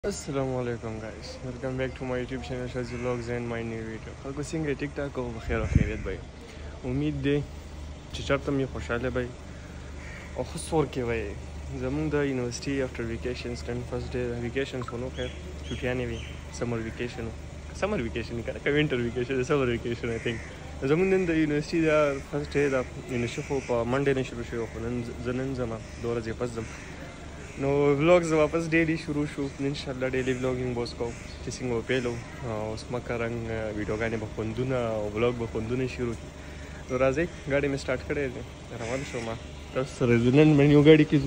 Assalamualaikum guys, welcome back to my YouTube channel Shazzy Vlogs and my new video. خلکو څنګه ټیک ټاک او بخیر او خیریت بای. امید دی چې چرته مې خوشاله بای او ښه سور کې وای. زمونږ د یونیورسيټي after vacations نن first day vacations ونو خیر چټیانې وي summer vacation کنه winter vacation summer vacation I think. زمونږ نن د یونیورسيټي د first day د یونیورسيټي خو په منډه نه شروع شو خو نن زما دوه ورځې پس ځم. نو vlogs वापस daily शुरू شو انشاءالله daily vlogging بوس کو چې څنګه وپیلو اوس مکه رنګ ویډیوګانې به خوندونه او व्लॉग به خوندونه شروع نو راځي गाड़ी में स्टार्ट کړی دی روان شو ما تاسو سره نن مې یو गाड़ी کې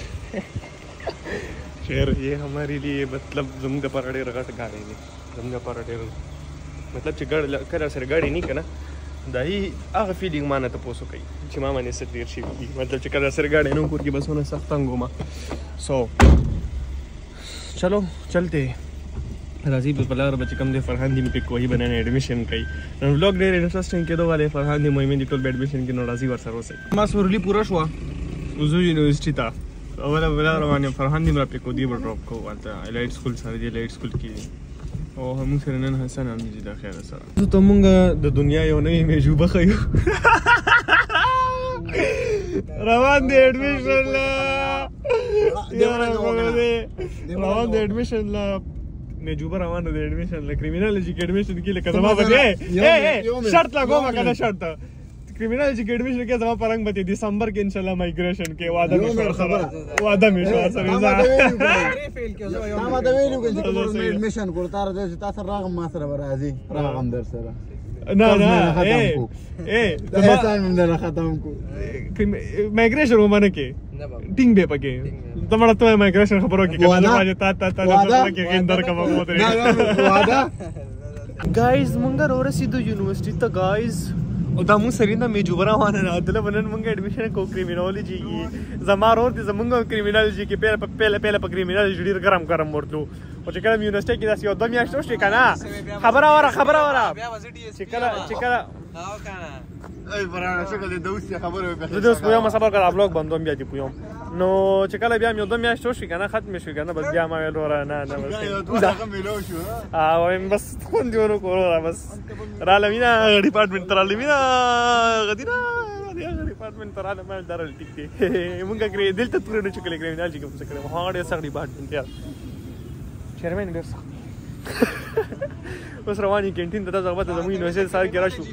خیر یہ ہمارے لیے مطلب زموږ پر ډېر غټ गाड़ी دی زموږ پر ډېر مطلب چې کله سره गाड़ी نه کنه دا هی هغه فیلینګ مانه ته پوسو کوي چې ما باندې څه ډیر شي مطلب چې کله سره गाड़ी نو کور کې بس ونه سخت تنګو ما سو چلو چلتے راضی بلار بچ کم دے فرحان دی میں کوئی بنانے ایڈمیشن کئی نو व्लॉग ډیر انټرېسټینګ کېدو والے فرحان دی مې دی ټول ایڈمیشن کې نو راضی ور سره وسه ما سورلی پورا شو وزو یونیورسيټي تا اوله بلار باندې فرحان دی مې په کو دی ډراپ کو والته الایټ سکول سره دی الایټ سکول کې او هم سره نن حسن هم دي د خیر سره ته مونږ د دنیا یو نه میجوبه خيو روان دی ایڈمیشن لا روان دی ایڈمیشن لا میجوبه روان دی ایڈمیشن لا کریمینالوجي کې ایڈمیشن کې لکه زما بده شرط لګو ما کنه شرط کریمینالوجي کې ایڈمیشن کې زما پرنګ بته دسمبر کې ان شاء الله مایګریشن کې وعده مې سره سره ما دا ویلو کې چې ایڈمیشن کول تر دې تاسو راغم ما سره راځي راغم در سره نه دا ټایم هم نه ختم کو مایګریشن ومنه کې ټینګ به پکې تمړه ته مایګریشن خبرو کې کنه ما تا کې ګندر کا مو ته وادا गाइस مونږ ورسېدو یونیورسيټي ته गाइस او دا مون سرینده میجوبره وانه نه دله ونن مونږ ایڈمیشن کو کریمینالوجي کې زمار اور دي زمونږ کریمینالوجي کې پهله په کریمینالوجي ډیر ګرم ورتلو او چې کله یونیورسيټي کې داسې یو دوه میاشتې وشوې کنه خبره وره چې کله او کنه ای برانا څنګه دې دوستي خبره وکړه زه اوس پوهم صبر کړه بلاګ بندوم بیا دې پوهم نو چې کله بیا یو دوه میاشتې وشوې کنه ختم شوې کنه بس بیا ما ویل وره نه بس هغه ملو شو او بس خوندې ورو کوله بس را لمینا ډپارټمنټ تر لمینا غدینا ډپارټمنټ تر ما درل ټیک دی مونږ کې دلته ترونه چې کله کریمینالوجي کې څه کړو هغه ډېر سخت ډپارټمنټ یار چیرمن ډېر سخت اوس رواني کینټین ته تاسو غوښته زموږ یونیورسيټي سره کې راشو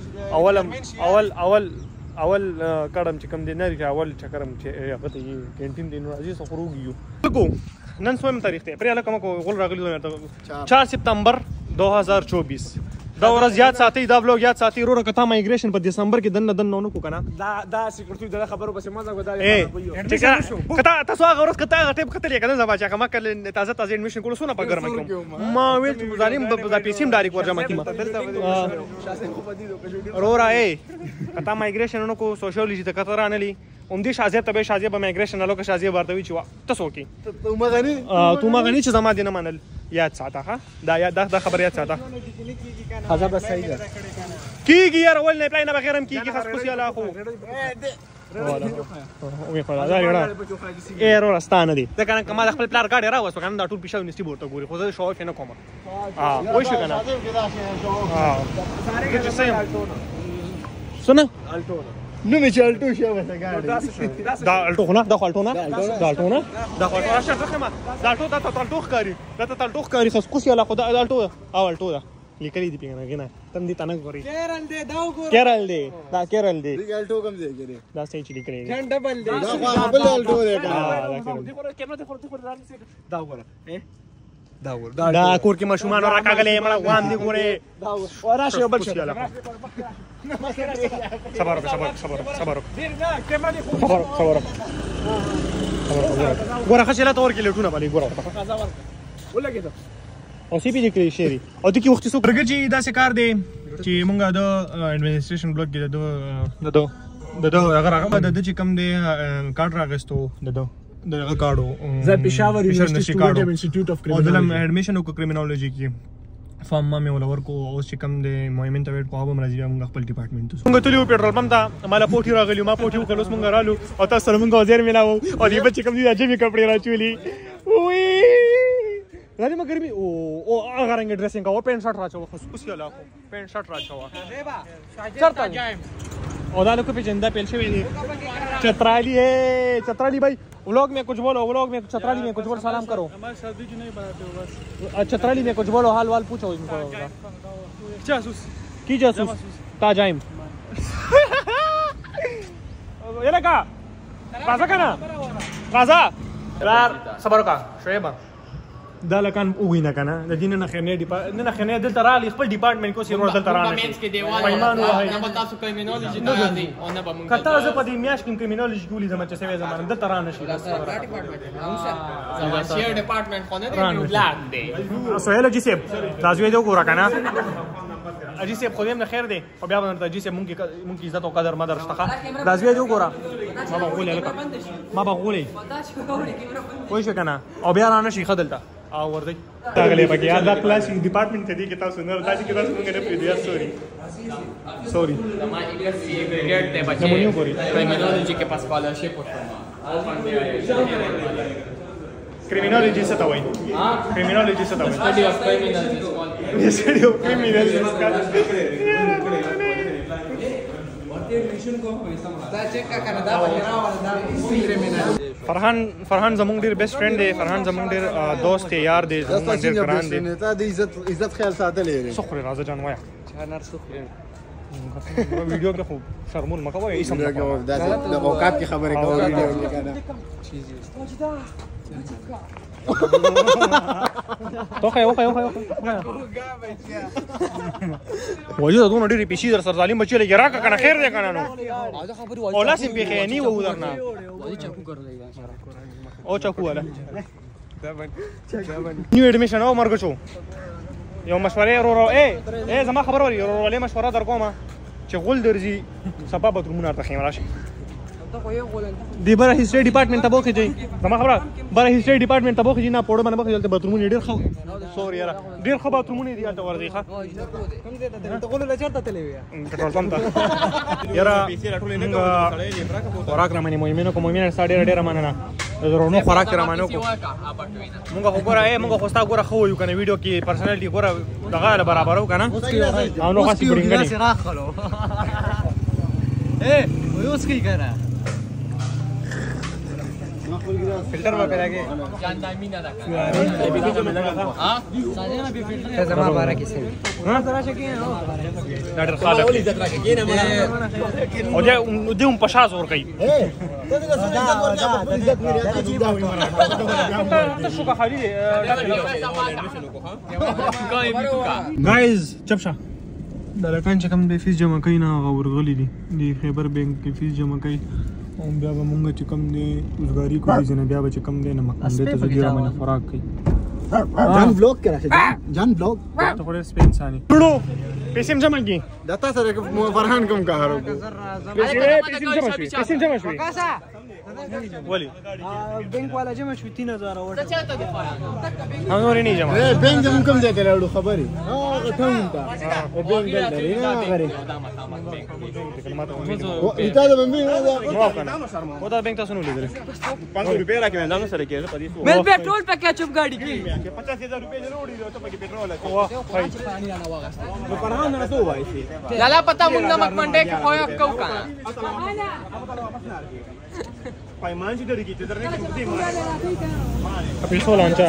اول کډم چې کم دی نه لري اول چکرم چې هغه ته کینټین دی نو عزیز خروجیو کو نن سوم تاریخ ته پرې الکه کو غول راغلی 4 سپتمبر 2024 دا ورځ یاد ساتي دا بلوګ یاد ساتي ورو کته مایګریشن په دسمبر کې دن نو کو کنه دا سیکورټي د خبرو بس ما زغه دا کته تاسو هغه ورځ کته هغه ټیپ کتلې کنه زما چې ما کله تازه ایډمیشن کول سونه په ګرمه کوم ما ویل ته ظالم د پیسیم ډایرک ورجمه کیما رورا کته مایګریشن نو کو سوشیولوژي ته کته رانلی اومدي شازیه ته به شازیه به مایګریشن لو که شازیه ورته چې تاسو کی تو مغنی چې زما دینه منل یاد ساته ها دا خبر یاد ساته خزه بس صحیح ده کیږي یار اول نه پلان بغیر هم کیږي خاص خوشي الله خو ولا او خو دا یاره ایرو راستانه دي دا کنه کما خپل پلان گاډي راوس کنه دا ټول پښه ونستي بورته ګوري خو زه شو کنه کوم وای شو کنه ساره کې سیم سنه الټو نو می چالټو شو وسه گاډي دا الټو خو نه دا الټو نه دا راشه ځخه ما دا الټو دا الټو ښکاری خاص خوشي الله خو دا الټو او الټو دا لیکلي دی پیغام غنه تم دې تنه غوري کیرل دی دا کیرل دی الټو کم دی ګری دا صحیح چلی کړی ځان ډبل دی دا خپل الټو دی دا کور کې مشومان راکاغلې مړه وان دی ګوره دا راشه بل شي الله صبر ګوره خشله تور کې لټونه باندې ګوره ولګې دا او سی پی دې کړی شری او د کی وخت څو پرګچې دا څه کار دی چې مونږه د ایڈمنسټریشن بلاک کې د هغه د چې کم دی کارت راغستو د کارډو زه پېښور یونیورسيټي سټوډنټ انسټیټیوټ اف کریمینالوجي ایڈمیشن او کریمینالوجي کې فارم ما مې ولور کو او چې کم دی مومنت ویټ کو به راځي موږ خپل ډپارټمنټ ته موږ تلو پېټرول پمپ ته مالا پوټي راغلی ما پوټي وکړو موږ رالو او تاسو سره موږ وزیر ملاو او دې بچ کم دی اجي کپڑے راچولي وی راځي ما ګرمي او هغه رنګ ډریسینګ او پینټ شرټ راچو خصوصي ولا خو پینټ شرټ راچو چرته او دا लोग पे पेल से चतराली है चतराली भाई व्लॉग में कुछ बोलो व्लॉग में चतराली में कुछ बोलो सलाम करो हमारे सर्दी क्यों नहीं बनाते हो बस चतराली में कुछ बोलो हाल वाल पूछो इनको जासूस की जासूस ताजाइम ये लगा राजा का ना राजा यार صبروا का شويه دا لکان وګینا کنه د دین نه خنه نه خنه د ترالي خپل ډپارټمنټ کو سیرو د ترانه کمنټس کې دیوال نه بتا سو کریمینالوجي ته یادي او نه به مونږ کته ز په دې میاش کې کریمینالوجي ګولې زما چې سوي زما د ترانه شي زما شیر ډپارټمنټ خو نه دی یو بلاک دی سهيل جی سیب راځوي دا وګورا کنه اجي سیب خو دې نه خیر دی او بیا باندې اجي سیب مونږ عزت او قدر مدر شته راځوي دا وګورا ما بقولې لکه ما بقولې وای شو کنه او بیا رانه شي خدلته او ورته تاګلې پکې یاد دا کلاس ډپارټمنټ ته دي کې تاسو نه راځي کې تاسو موږ نه پریدیا سوري زما ایګر سی ګریډ ته بچي کریمینالوجي کې پاس اسکالرشپ وشو کریمینالوجي څه ته وایي کریمینالوجي څه ته وایي سټډي اف کریمینالز سټډي اف کریمینالز فرحان زمونږ ډیر بیسټ فرند دی فرحان زمونږ ډیر دوست دی یار دی زمونږ ډیر ګران دی ته د عزت خیال ساتلې سخري راځه جان وایا نار سخري ویډیو کې خو شرمول مکه وای ایسم د اوقات کی خبره کوي ویډیو کې کنه توخه وجه دونه ډېری پیشي در سر ظالم بچی لګی راکا کنه خیر دې کنه نو او لاسم به خېنی و درنه او چاکو ولا نیو اډمیشن او مرګ شو یو مشورې ورو اے زما خبر وري ورو له مشوره در کومه چې غول درځي سبب درمونه ته خیم راشي دی بره هیستوري ډپارټمنټ ته بوخې دی زما خبره بره هیستوري ډپارټمنټ ته بوخې نه پوره باندې بوخې دلته باترومونه ډېر خو سوري یاره ډېر خو باترومونه دي البته ورځي ښه ته غول له چرته تلې وې پټرول پمپ ته یاره خوراک رامنې مهمه کوم مهمه ساډه ډېر مننه درونو خوراک رامنو کو مونږ خو ګوره مونږ خو ستا ګوره خو یو کنه ویډیو کې پرسنالټي ګوره دغه برابرو کنه او نو خاصی برینګنی اوس کی کنه فلټر ما پیدا کې جان دایمینه دا ها ساجنا به فلټر زما بارا کې سي ها ترا شکی نو ډاکټر خالد ولې ذکر کې نه او دې هم پشاز ور کوي شو کا خالي गाइस चपशा دا لکان چې کوم به فیس جمع کوي نه ورغلي دي د خیبر بانک کې فیس جمع کوي او بیا به مونږ چې کوم دی روزګاری کوي ځنه بیا به چې کوم دی نه مقام دی ته ډیر منه خوراک کوي جان بلوک کرا جان بلوک ته خو سپین ثاني ټړو پیسې جمع کی دتا سره فرحان کوم کارو پیسې جمع شوي ولی بینک والا جمع شو 3000 اور څه چاته دی فرحان نور نه جمع بینک جمع کوم ځای ته لاړو خبري ټوم تا او بینک دلته نه غره ایتا د بمبي نو کنه و دا بینک تاسو نو لیدل 500 روپیا راکې اندامو سره کې په دې مل پټرول پکې چوب گاډي کې 50000 روپیا جوړې ته پکې پټرول واه نو فرحان نه تو وای شي لالا پتا مونږ نمک منډه کې خو کو کنه پایمان چې درې کې ته درنه کې پیسو لانجا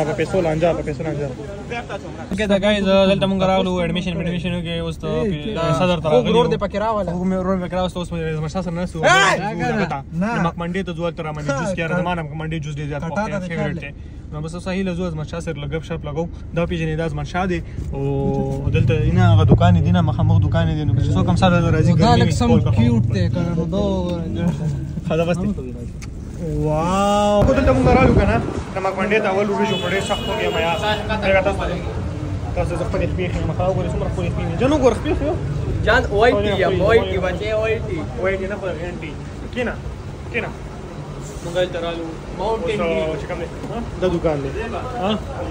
اوکې دا गाइस دلته مونږ راغلو اډمیشن کې اوس ته صدر ته راغلو ورور دې پکې راواله ورور پکې راوست اوس مې سره نه سو نمک منډه ته ځول تر باندې جوس کې زمانه منډه جوس ډیر زیات فیوریټ دی نو بس صحیح لزو از مشا سره لګب شپ لګاو دا پیژنې داس منشا دی او دلته نه هغه دکان دی نه مخامخ دکان دی نو څو کم سره راځي دا لک سم کیوټ دی کنه نو دا خدا بس واو کو دلته مونږ راغلو کنه نمک منډه ته اول ورې شو پړې سخت هو گیا میا تاسو ځکه په دې کې مخاو ګورې څومره خو دې جنو ګور خپل خو جان اوایټي یا اوایټي بچي اوایټي نه په غنټي کینا مونږ ترالو ماونټین ډیو چې کوم دی دا دکان دی ها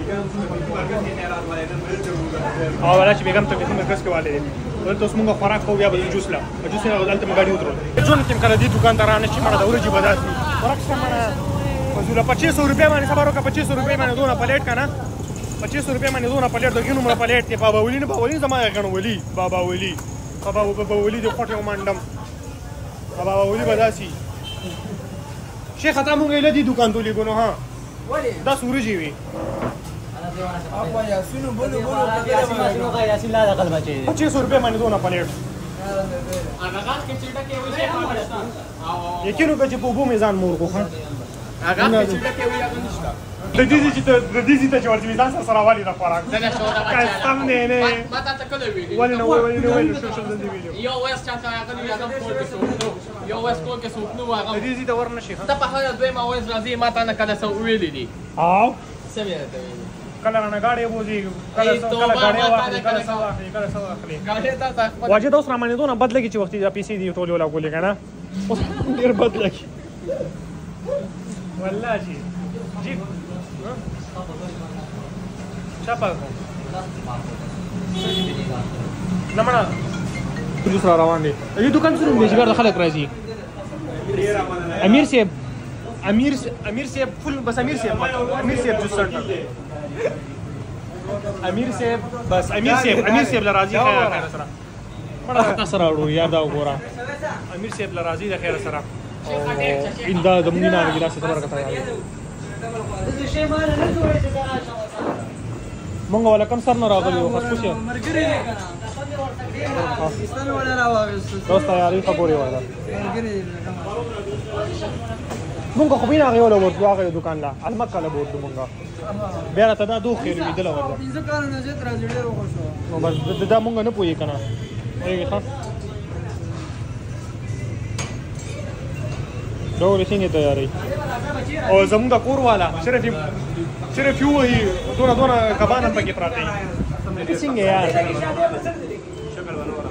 او ولا چې بیگم ته کوم مرکز کې والي دي ولته اوس مونږ خوراک خو بیا به جوس لا جوس نه غوډل ته مګاډي وترو جون کې کړه دي دکان ته رانه چې مړه د ورجی بداسي خوراک څه مړه وزوله 2500 روپیا باندې خبرو کا 2500 روپیا باندې دونه پلیټ کنه 25 روپۍ باندې دونه پلیټ د کینو مړه پلیټ دی بابا ولی نه باولي زما غن ولی بابا ولی د خوټه ومنډم بابا ولی بداسي شیخ تا مونږ له دې دکان ته لګونو ها ولی دا سورجی وی اپا یاسینو بولو یاسین لا دخل بچي 25 روپۍ باندې دونه پلیټ هغه کې چې ډکه وي شي یقینو چې په بو میزان مور کو خان هغه چې ډکه وي هغه نشته د دې چې ورته میزان سره والی را خوراک دا شو دا کاستم نه ما ته کله ویلی ولې نو شو د ویډیو یو وایس چاته هغه یو کول کې یو وایس کول کې سوپنو هغه دې ته ورنشي ته په هغه دوی ما وایس راځي ما ته نه کله سو ویلی دي او سمې ته ویلی کله نه غاړې بوزي کله غاړې واخلي کله سو اخلي واجه دا اوس را باندې دونه بدلږي چې وخت دې پیسې دی ټول ولا کولې کنه اوس ډیر بدلږي والله جی چاپا نمړه پولیس را روان دي دې دکان سره دې شګر خلک راځي امیر صاحب فل بس امیر صاحب جوس سنټر امیر صاحب لراځي خیر سره مړه تاسو راوړو یاد او ګورا امیر صاحب لراځي د خیر سره انده د مونږ نه ګلاس ته ورکړه مونږ ولا کم سر نه راغلی او خاص څه مرګري نه کنه پاکستان ولا راوغست دوست یاري خبري ولا مرګري مونږ خو بیا غوړو ورته هغه دکان لا المکه له بوت مونږ بیا ته دا دوه خیر ویدل ورته پنځه کال نه زت راځي ډېر وښو نو بس دا مونږ نه پوي کنه ایږي ښه ډول څنګه تیاری او زموږ د کور والا صرف یو هی دونه کبان هم پکې پراته دي څنګه یار شکل ونور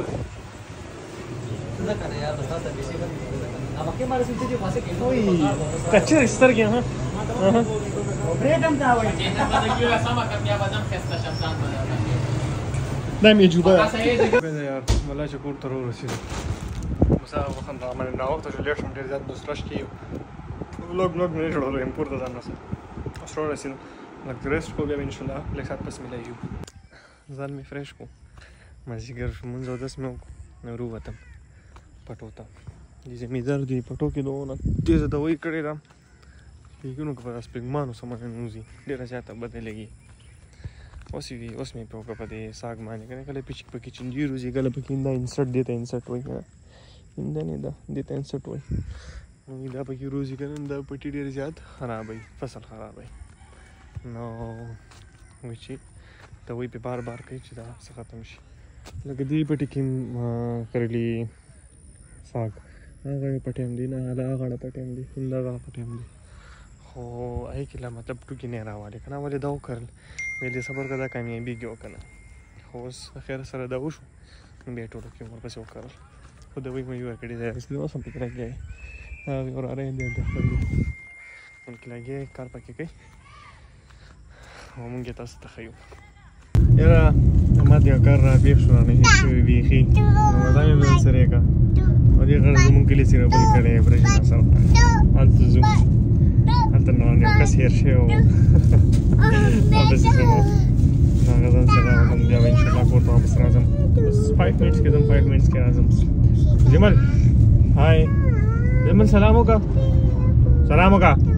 ذکر یار بتا ته بیسي अब के मारे सुनते जो भाषा के ओई कच्चे स्तर के हां ब्रेडम था वही जेता पता क्यों sama करने बदम खस्ता शब्दान دایم یجوبه یار والله چې کور ته ورسېدم مسا وخت را باندې راوخته چې لږ شم ډېر زیات دوسترش کې व्लॉग نه جوړولو هم پورته ځان نسه اوس ورسېدم لږ ریسټ کوم بیا ان شاء الله لږ ساعت پس ملایو ځان می فرېش کو مازیګر مونږ 10 مې نو وروتم پټو ته دې زمیدار دی پټو کې دوه تیز دوی کړی را یګونو په سپګمانو سمونه نوزي ډېر زیاته بدلېږي اوس مې په دې ساګ باندې کنه کله پچ پکې چنجي روزي کله پکې دا انسرټ دیته انسرټ وای کنه اندنه دا دیته انسرټ وای نو دا پکې روزي کنه دا پټي ډېر زیات خرابای فصل خرابای نو وچی ته وای په بار کوي چې دا څه ختم شي لکه دې پټي کې کړلی ساګ هغه پټیم دی نه هغه پټیم دی دا پټیم دی خو آی کله مطلب ټوکی نه راواله کنه ولې دا وکړل ویلې صبر کړه کامیابی کې وکنه خو خیر سره دا وشو بیا ټول کې مور پسې وکړل خو دا وی مې یو کړی دا اصلي اوس هم پکې راځي هغه ور اړه دې د خپل مونږ لګي کار پکې کوي او مونږ تاسو ته خیو یاره ما دې کار را بیخ شو نه هیڅ ویخي نو دا مې سره کا او دې غره مونږ کلی سره بل کړي برجنا سره انت زو انت نو نه کس هیر شو او بس زمو ناغزان سره ولم بیا ان شاء الله کوټه واپس راځم 5 minutes کې زم 5 minutes کې راځم جمال هاي جمال سلام وکا السلام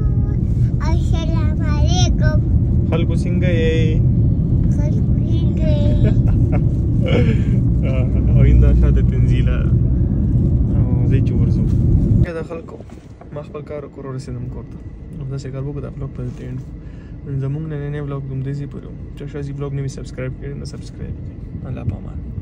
علیکم خلکو څنګه یې او ایندا شاده تنزیلا او زي چورزو دا خلکو ما خپل کار کور رسیدم کوته نو دا څنګه کار وکړم بلوګ په دې اند زمونږ نه نه بلوګ دوم دې زی پرو چې شازي بلوګ نه سبسکرایب کړئ نو سبسکرایب کړئ الله پامان